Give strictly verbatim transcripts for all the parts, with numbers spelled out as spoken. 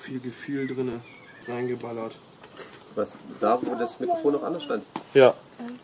viel Gefühl drin reingeballert. Was, da wo das Mikrofon noch anders stand? Ja.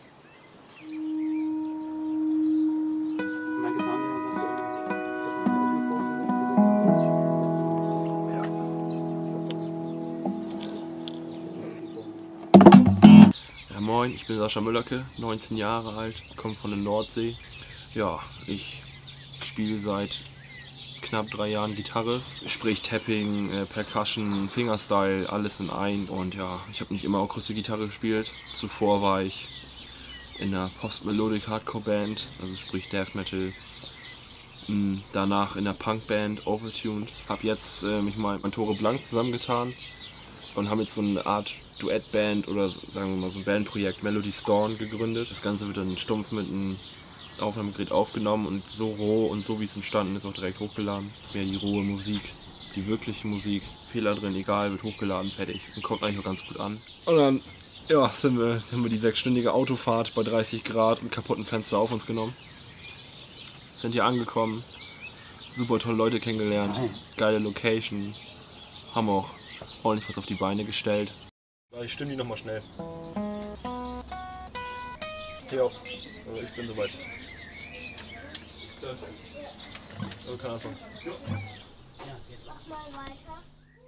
Ja, moin, ich bin Sascha Möllerke, neunzehn Jahre alt, komme von der Nordsee. Ja, ich spiele seit knapp drei Jahren Gitarre, sprich Tapping, äh, Percussion, Fingerstyle, alles in ein. Und ja, ich habe nicht immer Akustikgitarre gespielt. Zuvor war ich in einer Post-Melodic Hardcore Band, also sprich Death Metal. Danach in der Punkband Overtuned. Habe jetzt äh, mich mal mit Tore Blank zusammengetan und haben jetzt so eine Art Duettband oder sagen wir mal so ein Bandprojekt Melody Storm gegründet. Das Ganze wird dann stumpf mit einem Aufnahmegerät aufgenommen und so roh und so wie es entstanden ist auch direkt hochgeladen. Mehr die rohe Musik, die wirkliche Musik, Fehler drin, egal, wird hochgeladen, fertig und kommt eigentlich auch ganz gut an. Und dann ja, sind wir, haben wir die sechsstündige Autofahrt bei dreißig Grad und kaputten Fenster auf uns genommen. Sind hier angekommen, super tolle Leute kennengelernt, geile Location, haben auch ordentlich was auf die Beine gestellt. Ich stimme die nochmal schnell. Ja, also ich bin soweit. Also kann anfangen. Mach mal weiter.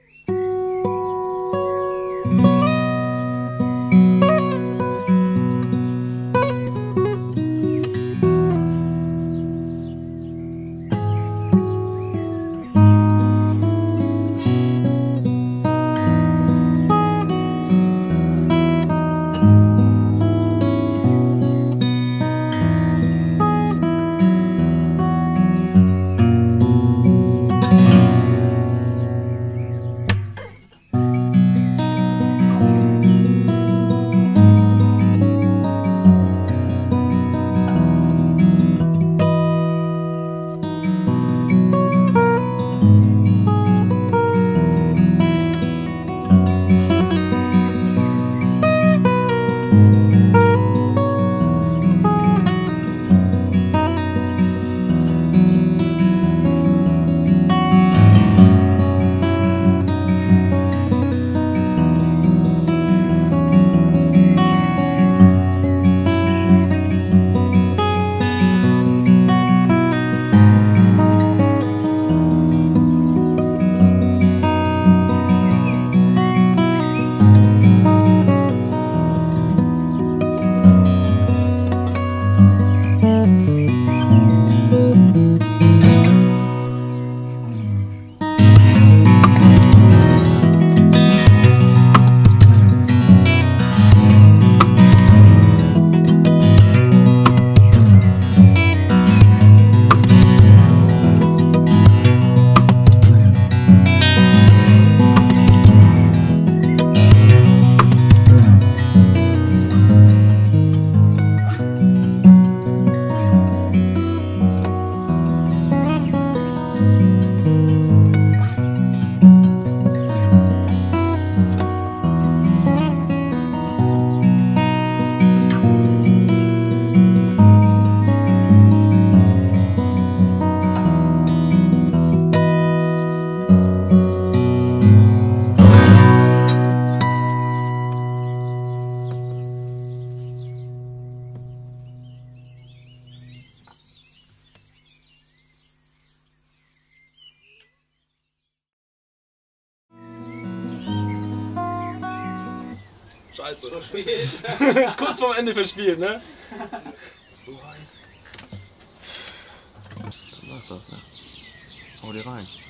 Scheiße, oder? Kurz vorm Ende verspielt, ne? So heiß. Dann war's das, ne? Hau dir rein.